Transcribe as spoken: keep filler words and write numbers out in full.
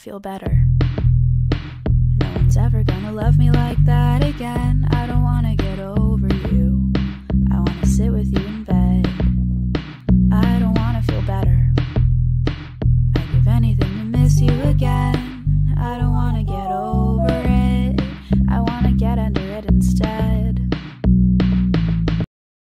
feel better. No one's ever gonna love me like that again. I